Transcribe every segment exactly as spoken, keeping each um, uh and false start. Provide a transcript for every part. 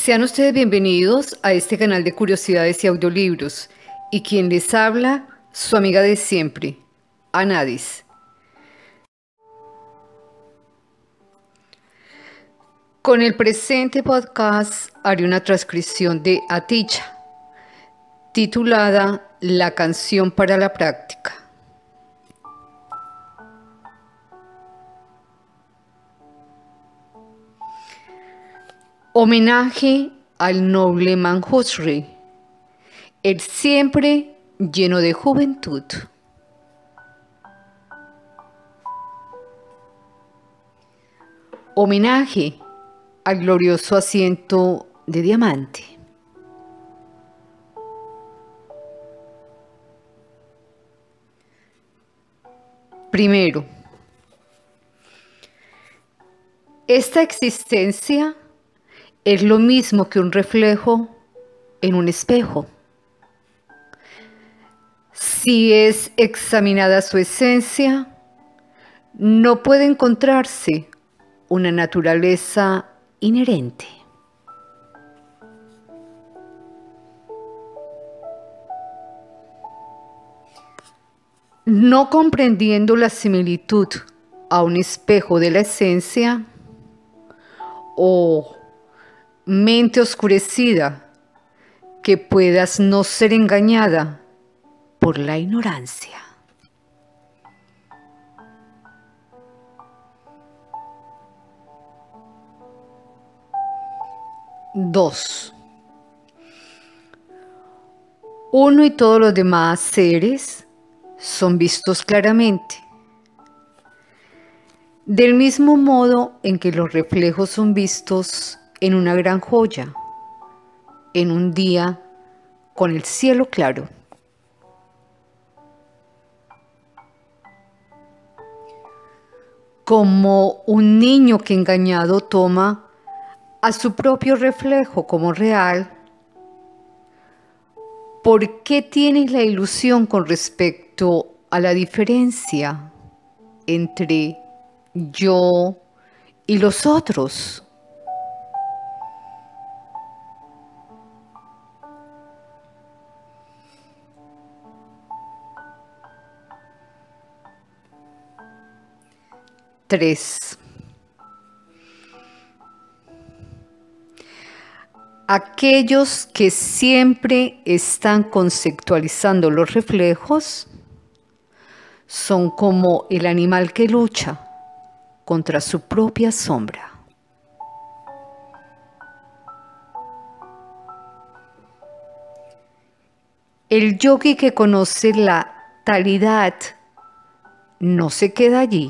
Sean ustedes bienvenidos a este canal de curiosidades y audiolibros. Y quien les habla, su amiga de siempre, Anadis. Con el presente podcast haré una transcripción de Aticha, titulada La canción para la práctica. Homenaje al noble Manjushri, el siempre lleno de juventud. Homenaje al glorioso asiento de diamante. Primero, esta existencia es lo mismo que un reflejo en un espejo. Si es examinada su esencia, no puede encontrarse una naturaleza inherente. No comprendiendo la similitud a un espejo de la esencia, o mente oscurecida, que puedas no ser engañada por la ignorancia. Dos. Uno y todos los demás seres son vistos claramente. Del mismo modo en que los reflejos son vistos en una gran joya, en un día con el cielo claro. Como un niño que engañado toma a su propio reflejo como real, ¿por qué tienes la ilusión con respecto a la diferencia entre yo y los otros? Tres. Aquellos que siempre están conceptualizando los reflejos son como el animal que lucha contra su propia sombra. El yogi que conoce la talidad no se queda allí.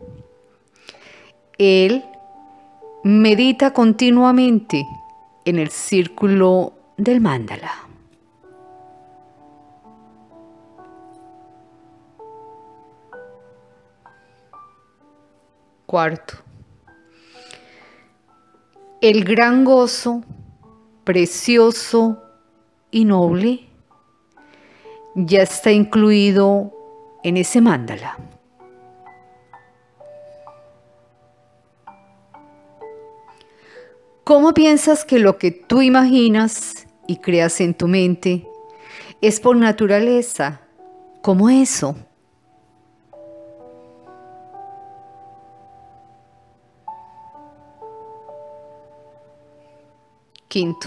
Él medita continuamente en el círculo del mandala. Cuarto, el gran gozo, precioso y noble, ya está incluido en ese mandala. ¿Cómo piensas que lo que tú imaginas y creas en tu mente es por naturaleza como eso? Quinto,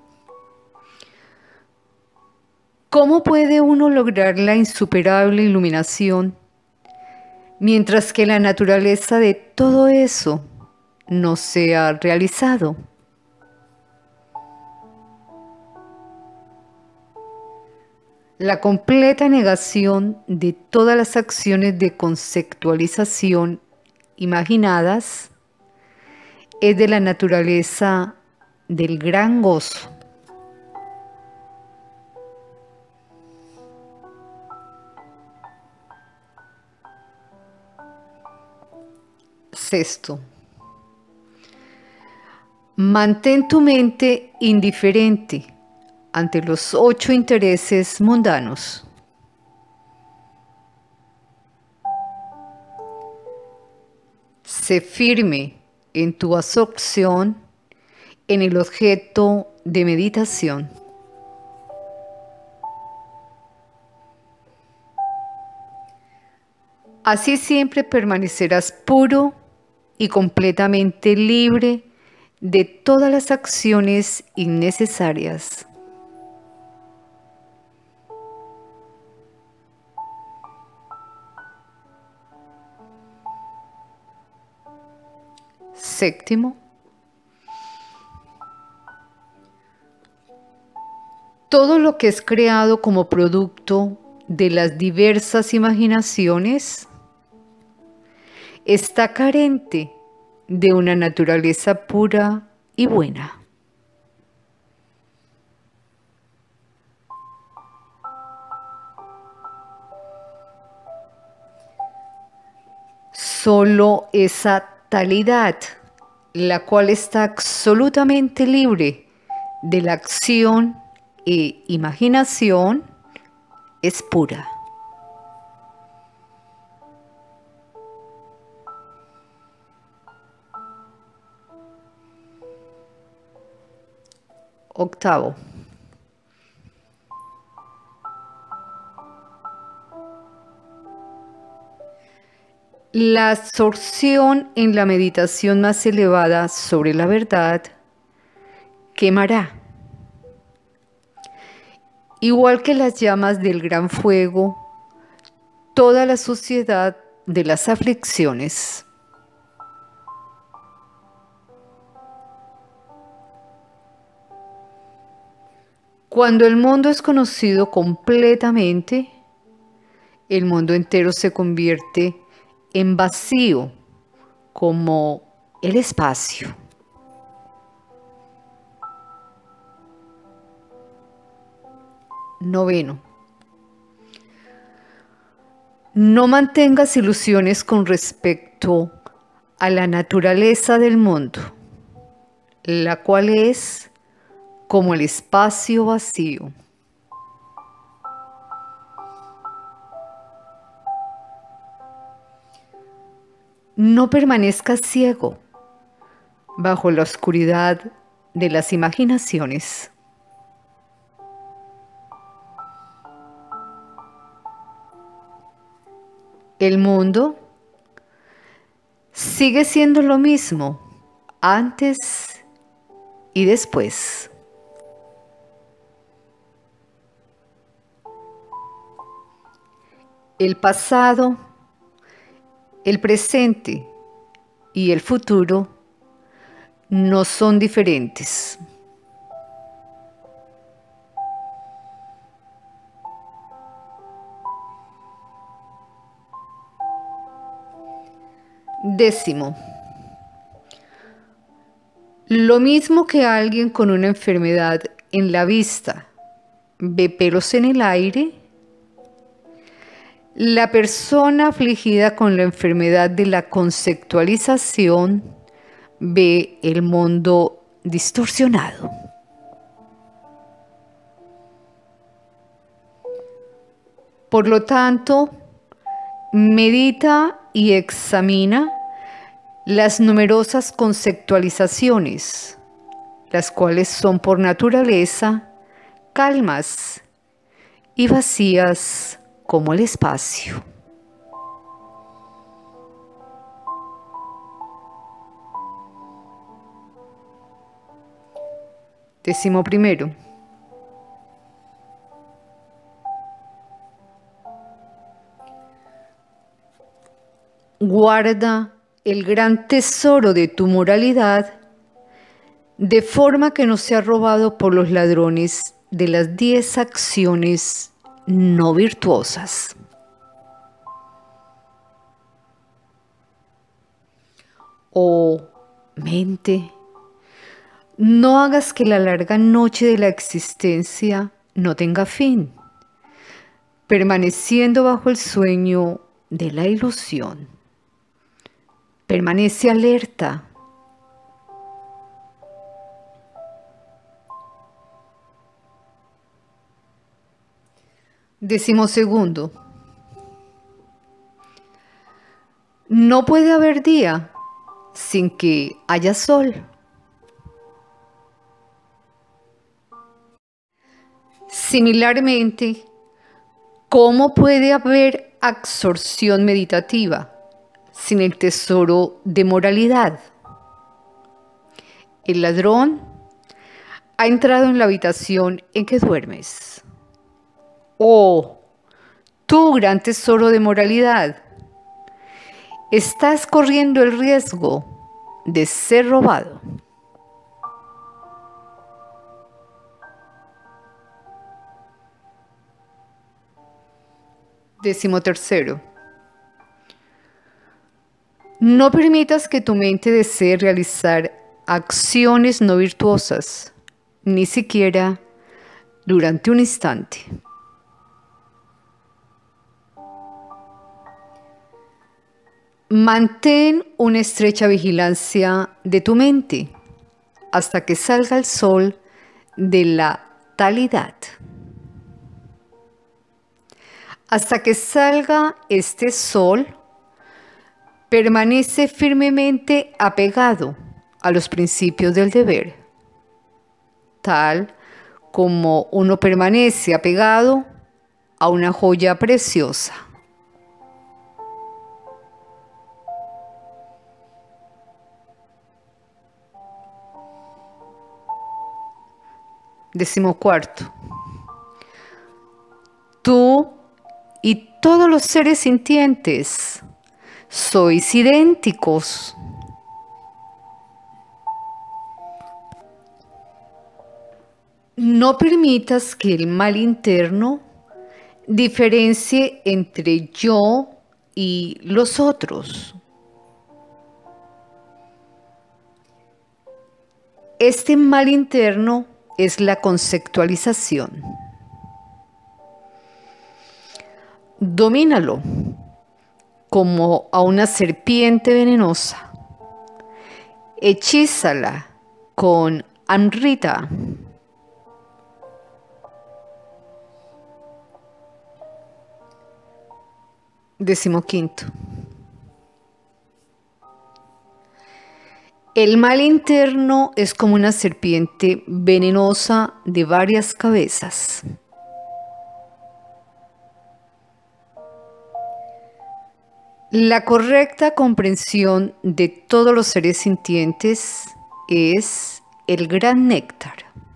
¿cómo puede uno lograr la insuperable iluminación mientras que la naturaleza de todo eso no se ha realizado? La completa negación de todas las acciones de conceptualización imaginadas es de la naturaleza del gran gozo. Sexto, mantén tu mente indiferente ante los ocho intereses mundanos. Sé firme en tu absorción en el objeto de meditación. Así siempre permanecerás puro y completamente libre de todas las acciones innecesarias. Séptimo, todo lo que es creado como producto de las diversas imaginaciones está carente de una naturaleza pura y buena. Solo esa talidad, la cual está absolutamente libre de la acción e imaginación, es pura. Octavo. La absorción en la meditación más elevada sobre la verdad quemará. Igual que las llamas del gran fuego, toda la suciedad de las aflicciones. Cuando el mundo es conocido completamente, el mundo entero se convierte en vacío, como el espacio. Noveno. No mantengas ilusiones con respecto a la naturaleza del mundo, la cual es como el espacio vacío. No permanezcas ciego bajo la oscuridad de las imaginaciones. El mundo sigue siendo lo mismo antes y después. El pasado, el presente y el futuro no son diferentes. Décimo. Lo mismo que alguien con una enfermedad en la vista ve pelos en el aire, la persona afligida con la enfermedad de la conceptualización ve el mundo distorsionado. Por lo tanto, medita y examina las numerosas conceptualizaciones, las cuales son por naturaleza calmas y vacías como el espacio. Décimo primero. Guarda el gran tesoro de tu moralidad, de forma que no sea robado por los ladrones de las diez acciones no virtuosas. Oh mente, no hagas que la larga noche de la existencia no tenga fin, permaneciendo bajo el sueño de la ilusión. Permanece alerta. Decimosegundo. No puede haber día sin que haya sol. Similarmente, ¿cómo puede haber absorción meditativa sin el tesoro de moralidad? El ladrón ha entrado en la habitación en que duermes. Oh, tú, gran tesoro de moralidad, estás corriendo el riesgo de ser robado. Décimo tercero. No permitas que tu mente desee realizar acciones no virtuosas, ni siquiera durante un instante. Mantén una estrecha vigilancia de tu mente hasta que salga el sol de la talidad. Hasta que salga este sol, permanece firmemente apegado a los principios del deber, tal como uno permanece apegado a una joya preciosa. Decimocuarto. Tú y todos los seres sintientes sois idénticos. No permitas que el mal interno diferencie entre yo y los otros. Este mal interno es la conceptualización. Domínalo como a una serpiente venenosa. Hechízala con Amrita. Decimoquinto. El mal interno es como una serpiente venenosa de varias cabezas. La correcta comprensión de todos los seres sintientes es el gran néctar.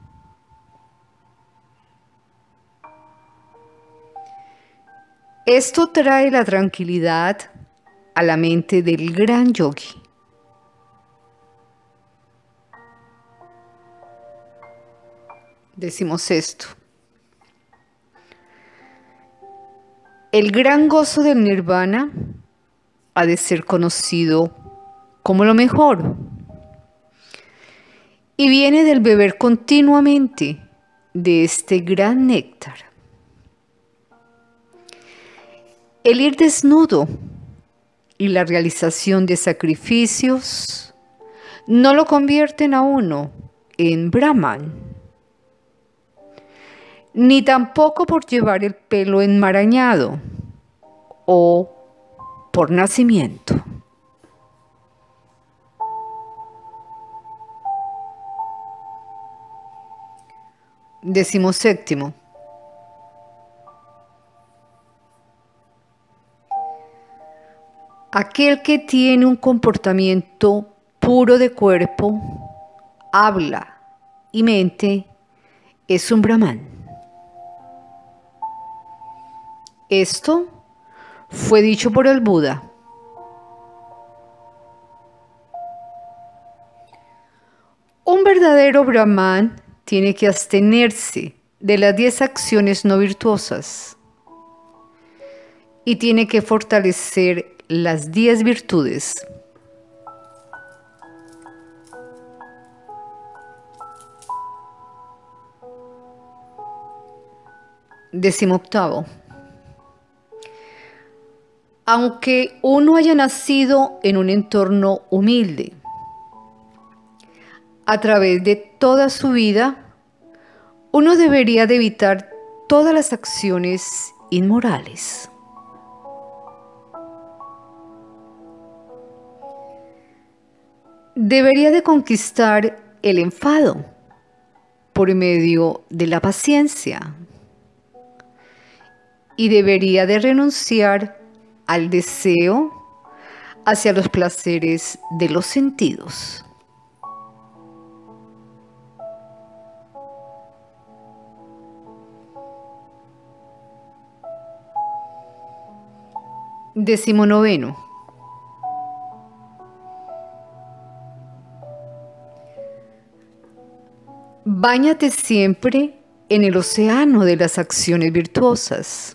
Esto trae la tranquilidad a la mente del gran yogi. Decimos esto. El gran gozo del nirvana ha de ser conocido como lo mejor y viene del beber continuamente de este gran néctar. El ir desnudo y la realización de sacrificios no lo convierten a uno en Brahman, ni tampoco por llevar el pelo enmarañado o por nacimiento. Decimoséptimo. Aquel que tiene un comportamiento puro de cuerpo, habla y mente es un Brahman. Esto fue dicho por el Buda. Un verdadero Brahman tiene que abstenerse de las diez acciones no virtuosas y tiene que fortalecer las diez virtudes. Decimoctavo. Aunque uno haya nacido en un entorno humilde, a través de toda su vida, uno debería de evitar todas las acciones inmorales. Debería de conquistar el enfado por medio de la paciencia. y debería de renunciar al deseo hacia los placeres de los sentidos. Decimonoveno. Báñate siempre en el océano de las acciones virtuosas.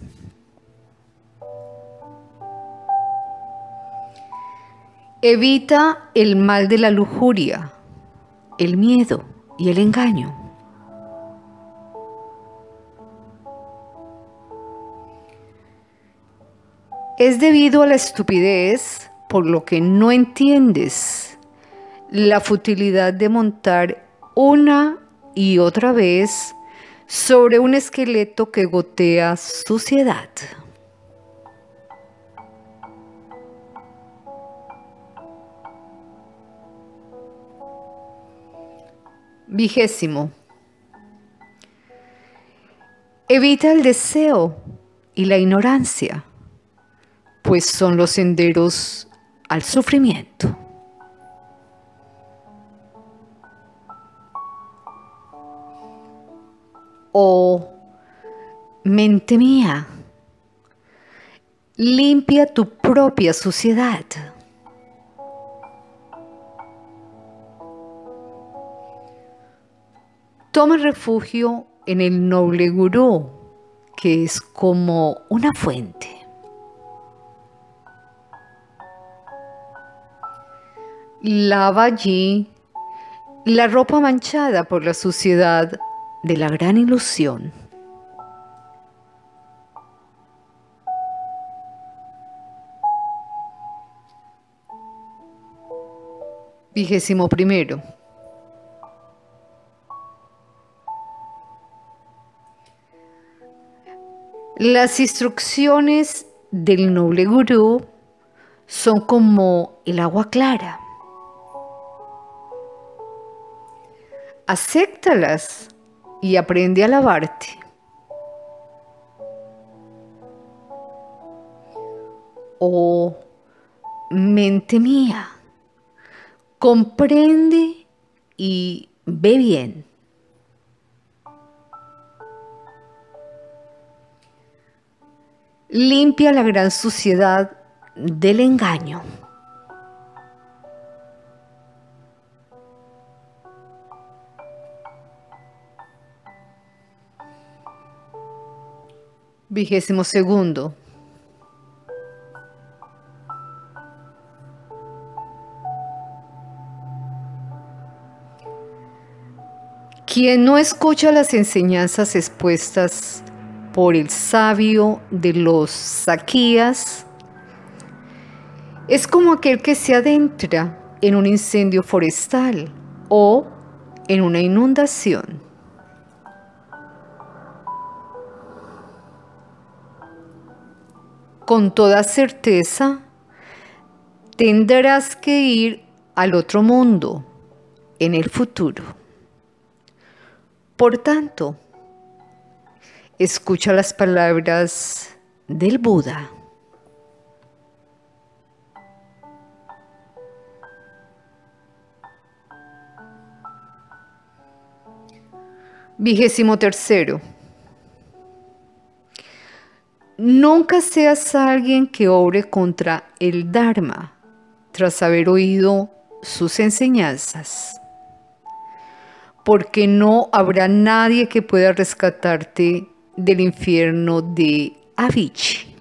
Evita el mal de la lujuria, el miedo y el engaño. Es debido a la estupidez por lo que no entiendes la futilidad de montar una y otra vez sobre un esqueleto que gotea suciedad. Vigésimo. Evita el deseo y la ignorancia, pues son los senderos al sufrimiento. Oh, mente mía, limpia tu propia suciedad. Toma refugio en el noble gurú, que es como una fuente. Lava allí la ropa manchada por la suciedad de la gran ilusión. Vigésimo primero. Las instrucciones del noble gurú son como el agua clara. Acéptalas y aprende a lavarte. Oh, mente mía, comprende y ve bien. Limpia la gran suciedad del engaño. Vigésimo segundo. Quien no escucha las enseñanzas expuestas por el sabio de los Saquías es como aquel que se adentra en un incendio forestal o en una inundación. Con toda certeza, tendrás que ir al otro mundo en el futuro. Por tanto, escucha las palabras del Buda. Vigésimo tercero. Nunca seas alguien que obre contra el Dharma tras haber oído sus enseñanzas, porque no habrá nadie que pueda rescatarte del infierno de Avicii.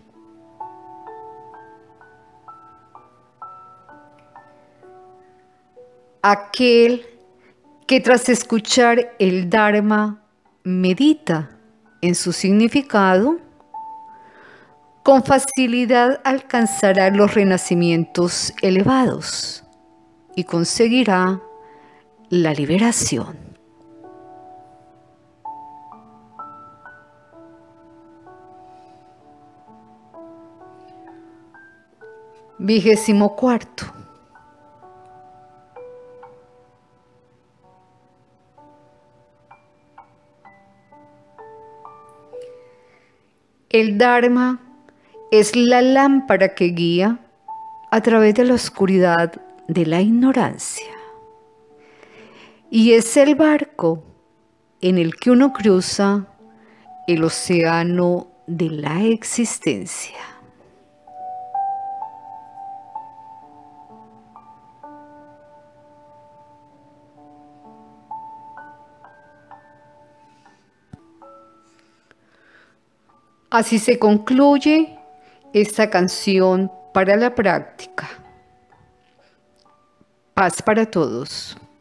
Aquel que tras escuchar el Dharma medita en su significado, con facilidad alcanzará los renacimientos elevados y conseguirá la liberación. Vigésimo cuarto. El Dharma es la lámpara que guía a través de la oscuridad de la ignorancia. Y es el barco en el que uno cruza el océano de la existencia. Así se concluye esta canción para la práctica. Paz para todos.